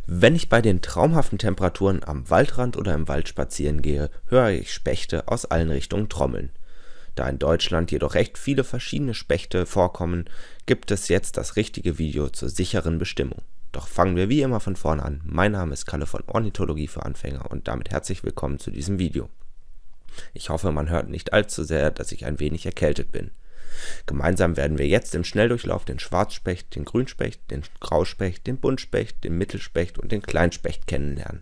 Wenn ich bei den traumhaften Temperaturen am Waldrand oder im Wald spazieren gehe, höre ich Spechte aus allen Richtungen trommeln. Da in Deutschland jedoch recht viele verschiedene Spechte vorkommen, gibt es jetzt das richtige Video zur sicheren Bestimmung. Doch fangen wir wie immer von vorne an. Mein Name ist Kalle von Ornithologie für Anfänger und damit herzlich willkommen zu diesem Video. Ich hoffe, man hört nicht allzu sehr, dass ich ein wenig erkältet bin. Gemeinsam werden wir jetzt im Schnelldurchlauf den Schwarzspecht, den Grünspecht, den Grauspecht, den Buntspecht, den Mittelspecht und den Kleinspecht kennenlernen.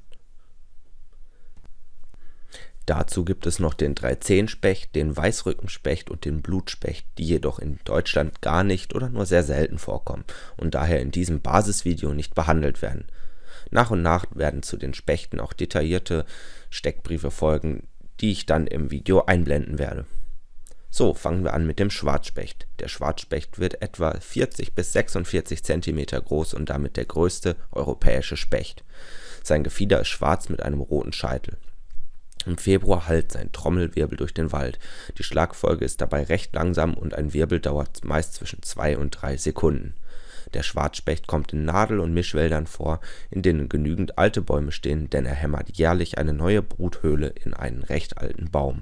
Dazu gibt es noch den Dreizehnspecht, den Weißrückenspecht und den Blutspecht, die jedoch in Deutschland gar nicht oder nur sehr selten vorkommen und daher in diesem Basisvideo nicht behandelt werden. Nach und nach werden zu den Spechten auch detaillierte Steckbriefe folgen, die ich dann im Video einblenden werde. So, fangen wir an mit dem Schwarzspecht. Der Schwarzspecht wird etwa 40 bis 46 cm groß und damit der größte europäische Specht. Sein Gefieder ist schwarz mit einem roten Scheitel. Im Februar hallt sein Trommelwirbel durch den Wald. Die Schlagfolge ist dabei recht langsam und ein Wirbel dauert meist zwischen 2 und 3 Sekunden. Der Schwarzspecht kommt in Nadel- und Mischwäldern vor, in denen genügend alte Bäume stehen, denn er hämmert jährlich eine neue Bruthöhle in einen recht alten Baum.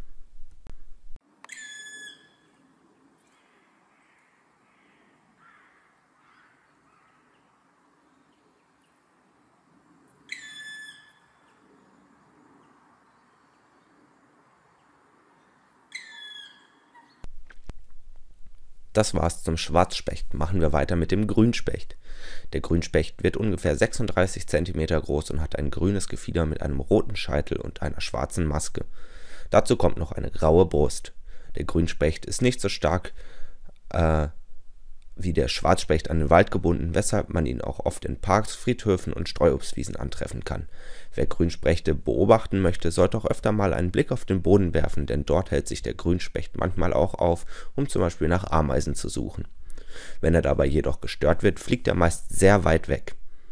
Das war's zum Schwarzspecht. Machen wir weiter mit dem Grünspecht. Der Grünspecht wird ungefähr 36 cm groß und hat ein grünes Gefieder mit einem roten Scheitel und einer schwarzen Maske. Dazu kommt noch eine graue Brust. Der Grünspecht ist nicht so stark wie der Schwarzspecht an den Wald gebunden, weshalb man ihn auch oft in Parks, Friedhöfen und Streuobstwiesen antreffen kann. Wer Grünspechte beobachten möchte, sollte auch öfter mal einen Blick auf den Boden werfen, denn dort hält sich der Grünspecht manchmal auch auf, um zum Beispiel nach Ameisen zu suchen. Wenn er dabei jedoch gestört wird, fliegt er meist sehr weit weg.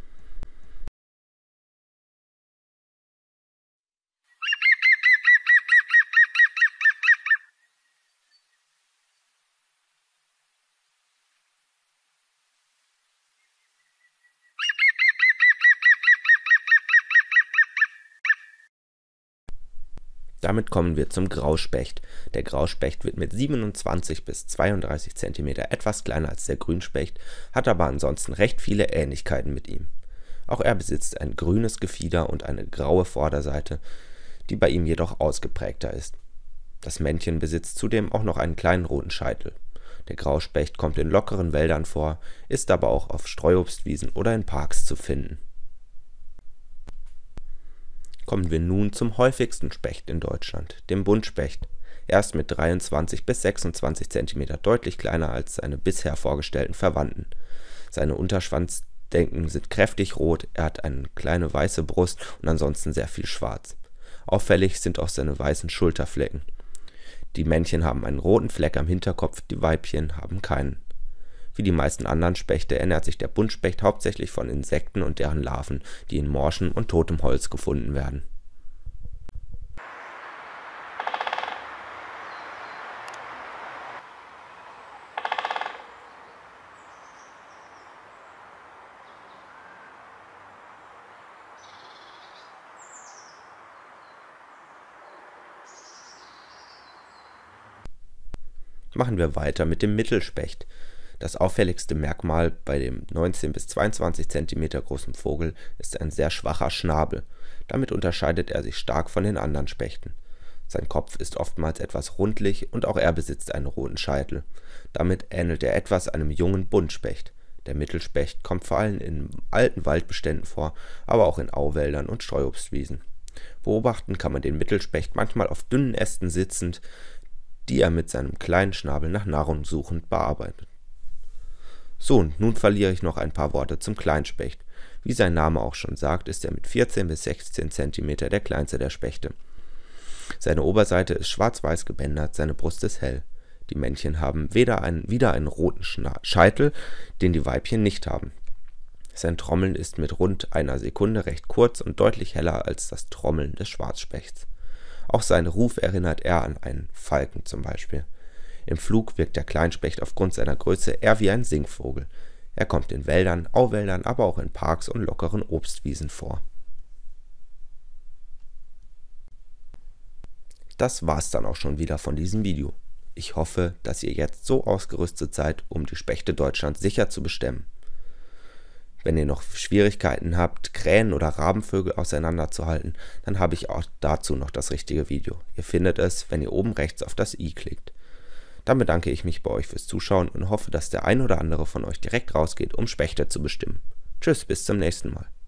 Damit kommen wir zum Grauspecht. Der Grauspecht wird mit 27 bis 32 cm etwas kleiner als der Grünspecht, hat aber ansonsten recht viele Ähnlichkeiten mit ihm. Auch er besitzt ein grünes Gefieder und eine graue Vorderseite, die bei ihm jedoch ausgeprägter ist. Das Männchen besitzt zudem auch noch einen kleinen roten Scheitel. Der Grauspecht kommt in lockeren Wäldern vor, ist aber auch auf Streuobstwiesen oder in Parks zu finden. Kommen wir nun zum häufigsten Specht in Deutschland, dem Buntspecht. Er ist mit 23 bis 26 cm deutlich kleiner als seine bisher vorgestellten Verwandten. Seine Unterschwanzdenken sind kräftig rot, er hat eine kleine weiße Brust und ansonsten sehr viel schwarz. Auffällig sind auch seine weißen Schulterflecken. Die Männchen haben einen roten Fleck am Hinterkopf, die Weibchen haben keinen. Wie die meisten anderen Spechte ernährt sich der Buntspecht hauptsächlich von Insekten und deren Larven, die in Morschen und totem Holz gefunden werden. Machen wir weiter mit dem Mittelspecht. Das auffälligste Merkmal bei dem 19 bis 22 cm großen Vogel ist ein sehr schwacher Schnabel. Damit unterscheidet er sich stark von den anderen Spechten. Sein Kopf ist oftmals etwas rundlich und auch er besitzt einen roten Scheitel. Damit ähnelt er etwas einem jungen Buntspecht. Der Mittelspecht kommt vor allem in alten Waldbeständen vor, aber auch in Auwäldern und Streuobstwiesen. Beobachten kann man den Mittelspecht manchmal auf dünnen Ästen sitzend, die er mit seinem kleinen Schnabel nach Nahrung suchend bearbeitet. So, und nun verliere ich noch ein paar Worte zum Kleinspecht. Wie sein Name auch schon sagt, ist er mit 14 bis 16 cm der kleinste der Spechte. Seine Oberseite ist schwarz-weiß gebändert, seine Brust ist hell. Die Männchen haben wieder einen roten Scheitel, den die Weibchen nicht haben. Sein Trommeln ist mit rund einer Sekunde recht kurz und deutlich heller als das Trommeln des Schwarzspechts. Auch sein Ruf erinnert eher an einen Falken zum Beispiel. Im Flug wirkt der Kleinspecht aufgrund seiner Größe eher wie ein Singvogel. Er kommt in Wäldern, Auwäldern, aber auch in Parks und lockeren Obstwiesen vor. Das war's dann auch schon wieder von diesem Video. Ich hoffe, dass ihr jetzt so ausgerüstet seid, um die Spechte Deutschlands sicher zu bestemmen. Wenn ihr noch Schwierigkeiten habt, Krähen oder Rabenvögel auseinanderzuhalten, dann habe ich auch dazu noch das richtige Video. Ihr findet es, wenn ihr oben rechts auf das i klickt. Dann bedanke ich mich bei euch fürs Zuschauen und hoffe, dass der ein oder andere von euch direkt rausgeht, um Spechte zu bestimmen. Tschüss, bis zum nächsten Mal.